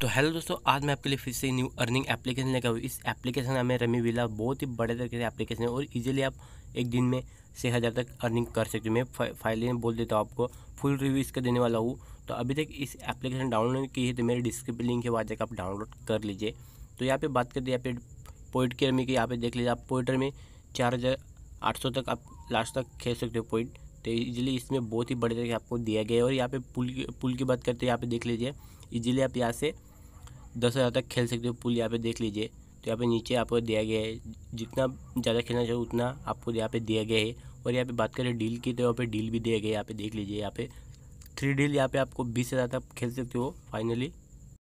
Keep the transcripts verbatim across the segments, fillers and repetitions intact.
तो हेलो दोस्तों, आज मैं आपके लिए फिर से न्यू अर्निंग एप्लीकेशन लेकर आऊँ। इस एप्लीकेशन नाम है रमी विला। बहुत ही बड़े तरीके से एप्लीकेशन है और इजीली आप एक दिन में छः हज़ार तक अर्निंग कर सकते हो। मैं फाइनली बोल देता हूँ, आपको फुल रिव्यू इसका देने वाला हूँ। तो अभी तक इस एप्लीकेशन डाउनलोड की है तो मेरे डिस्क्रिप्शन लिंक के बाद जाकर आप डाउनलोड कर लीजिए। तो यहाँ पे बात करते हैं यहाँ पे पॉइंट की रमी की। यहाँ पे देख लीजिए, आप पॉइंटर में चार हज़ार आठ सौ तक आप लास्ट तक खेल सकते हो पॉइंट। तो इजीली इसमें बहुत ही बड़े तरीके से आपको दिया गया है। और यहाँ पे पुल की पुल की बात करते हैं, यहाँ पे देख लीजिए इजीली आप यहाँ से दस हज़ार तक खेल सकते हो पुल। यहाँ पे देख लीजिए, तो यहाँ पे नीचे आपको दिया गया है, जितना ज़्यादा खेलना चाहिए उतना आपको यहाँ पे दिया गया है। और यहाँ पे बात करें डील की, तो यहाँ पे डील भी दिया गया है। यहाँ पे देख लीजिए, यहाँ पे थ्री डील यहाँ पे आपको बीस हज़ार तक खेल सकते हो फाइनली।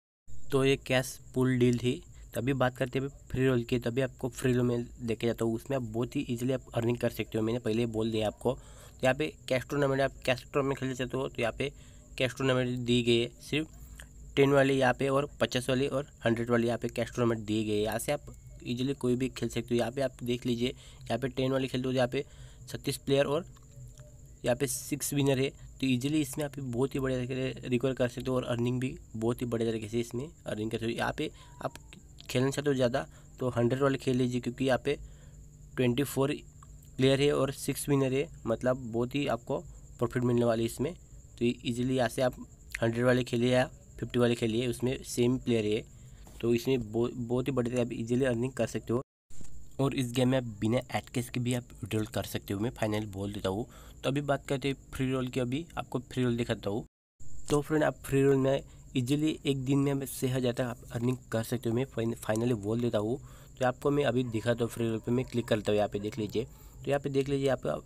तो ये कैश पुल डील थी। तभी बात करते हैं फ्री रोल की, तभी आपको फ्री रोल में लेके जाता हूँ। उसमें आप बहुत ही ईजिली आप अर्निंग कर सकते हो। मैंने पहले ही बोल दिया आपको। तो यहाँ पे कैश टूर्नामेंट, आप कैश टूर्नामेंट खेलना चाहते हो तो यहाँ पे कैश टूर्नामेंट दी गई है। सिर्फ टेन वाली यहाँ पे और पचास वाली और हंड्रेड वाली यहाँ पे कैश टूर्नामेंट दिए गए। यहाँ से आप इजीली कोई भी खेल सकते हो। यहाँ पे आप देख लीजिए, यहाँ पे टेन वाली खेलते हो, यहाँ पे छत्तीस प्लेयर और यहाँ पे सिक्स विनर है। तो इजीली इसमें आप बहुत ही बड़े तरीके से रिकवर कर सकते हो और अर्निंग भी बहुत ही बड़े तरीके से इसमें अर्निंग कर सकते हो। यहाँ पे आप खेलना चाहते हो ज़्यादा तो हंड्रेड वाले खेल लीजिए, क्योंकि यहाँ पे ट्वेंटी फोर प्लेयर है और सिक्स विनर है, मतलब बहुत ही आपको प्रॉफिट मिलने वाली इसमें। तो ईजिली यहाँ से आप हंड्रेड वाले खेलिए या फिफ्टी वाले खेलिए, उसमें सेम प्लेयर है। तो इसमें बहुत बहुत ही बड़े आप इजीली अर्निंग कर सकते हो। और इस गेम में आप बिना एड केस के भी आप विड्रॉल कर सकते हो। मैं फाइनल बोल देता हूँ। तो अभी बात करते हैं फ्री रोल की। अभी आपको फ्री रोल दिखाता हूँ। तो फ्रेंड, आप फ्री रोल में इजीली एक दिन में छः हज़ार तक आप अर्निंग कर सकते हो। मैं फाइनली बोल देता हूँ। तो आपको मैं अभी दिखाता हूँ। फ्री रोल पे मैं क्लिक करता हूँ। यहाँ पे देख लीजिए, तो यहाँ पे देख लीजिए, यहाँ पे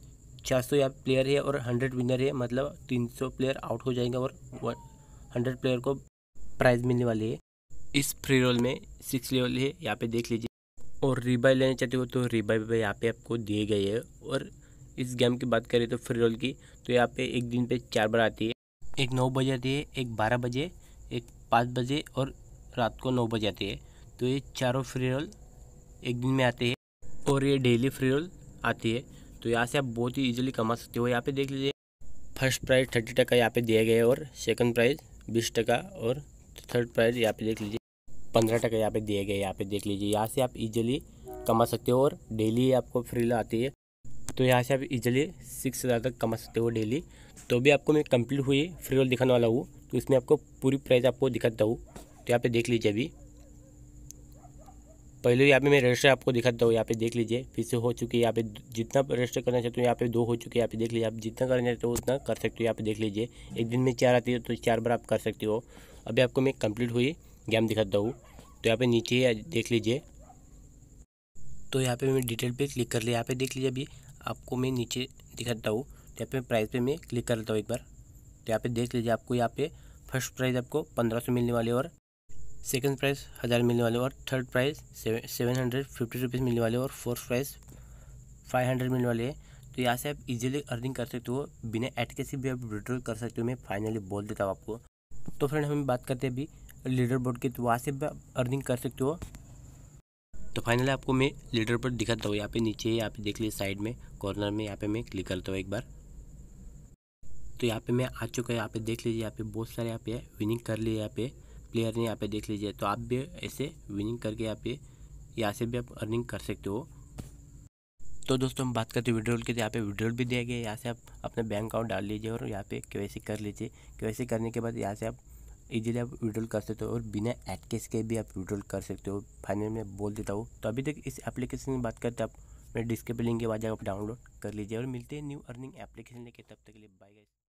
चार सौ यहाँ प्लेयर है और हंड्रेड विनर है, मतलब तीन सौ प्लेयर आउट हो जाएंगे और हंड्रेड प्लेयर को प्राइज़ मिलने वाली है। इस फ्री रोल में सिक्स लेवल है, यहाँ पे देख लीजिए। और रिबाई लेना चाहते हो तो रिबाई भी यहाँ पे आपको दिए गए है। और इस गेम की बात करें तो फ्री रोल की, तो यहाँ पे एक दिन पे चार बार आती है। एक नौ बजे आती है, एक बारह बजे, एक पाँच बजे और रात को नौ बजे आती है। तो ये चारों फ्री रोल एक दिन में आते हैं और ये डेली फ्री रोल आती है। तो यहाँ से आप बहुत ही ईजिली कमा सकते हो। यहाँ पे देख लीजिए, फर्स्ट प्राइज़ थर्टी टका यहाँ पे दिया गया है और सेकंड प्राइज़ बीस टका और थर्ड प्राइज़ यहाँ पे देख लीजिए पंद्रह टका यहाँ पे दिए गए। यहाँ पे देख लीजिए, यहाँ से आप इजीली कमा सकते हो और डेली आपको फ्री आती है। तो यहाँ से आप इजीली सिक्स हज़ार तक कमा सकते हो डेली। तो भी आपको मैं कंप्लीट हुई फ्री रोल दिखाने वाला हूँ। तो इसमें आपको पूरी प्राइस आपको दिखाता हूँ। तो यहाँ पे देख लीजिए, अभी पहले यहाँ पे मैं रजिस्टर आपको दिखाता हूँ। यहाँ पे देख लीजिए, फिर से हो चुकी है। यहाँ पे जितना रजिस्टर करना चाहते हो यहाँ पे दो हो चुके हैं। यहाँ पे देख लीजिए, आप जितना करना चाहते हो उतना कर सकते हो। यहाँ पे देख लीजिए, एक दिन में चार आती है तो चार बार आप कर सकते हो। अभी आपको मैं कंप्लीट हुई गेम दिखाता हूँ। तो यहाँ पे नीचे देख लीजिए, तो यहाँ पे मैं डिटेल पे क्लिक कर लिया। यहाँ पे देख लीजिए, अभी आपको मैं नीचे दिखाता हूँ। तो यहाँ पे प्राइस पे मैं क्लिक कर लेता हूँ एक बार। तो यहाँ पे देख लीजिए, आपको यहाँ पे फर्स्ट प्राइज़ आपको पंद्रह सौ मिलने वाले और सेकंड प्राइस हज़ार मिलने वाले और third prize seven seven hundred fifty rupees मिलने वाले और फोर्थ प्राइस फाइव हंड्रेड मिलने वाले हैं। तो यहाँ से आप इजीली अर्निंग कर सकते हो, बिना एड के से भी आप विड्रॉल कर सकते हो। मैं फाइनली बोल देता हूँ आपको। तो फ्रेंड, हम बात करते हैं अभी लीडर बोर्ड की, तो वहाँ से भी आप अर्निंग कर सकते हो। तो फाइनली आपको मैं लीडर बोर्ड दिखाता हूँ। यहाँ पे नीचे, यहाँ पे देख लीजिए साइड में कॉर्नर में, यहाँ पे मैं क्लिक करता हूँ एक बार। तो यहाँ पे मैं आ चुका है। यहाँ पे देख लीजिए, यहाँ पे बहुत सारे यहाँ पे विनिंग कर लिए यहाँ पे प्लेयर ने। यहाँ पे देख लीजिए, तो आप भी ऐसे विनिंग करके यहाँ पे यहाँ से भी आप अर्निंग कर सकते हो। तो दोस्तों, हम बात करते हैं विड्रॉल की। यहाँ पे विड्रॉल भी दिया गया है। यहाँ से आप अपना बैंक अकाउंट डाल लीजिए और यहाँ पे केवाईसी कर लीजिए। केवाईसी करने के बाद यहाँ से आप इजीली आप विड्रॉल कर सकते हो और बिना एड केस के भी आप विड्रॉल कर सकते हो। फाइनल में बोल देता हूँ। तो अभी तक इस एप्लीकेशन की बात करते हैं, आप मेरे डिस्क्रिप्शन लिंक के बाद आप डाउनलोड कर लीजिए और मिलते हैं न्यू अर्निंग एप्लीकेशन लेके। तब तक के लिए बाय गाइस।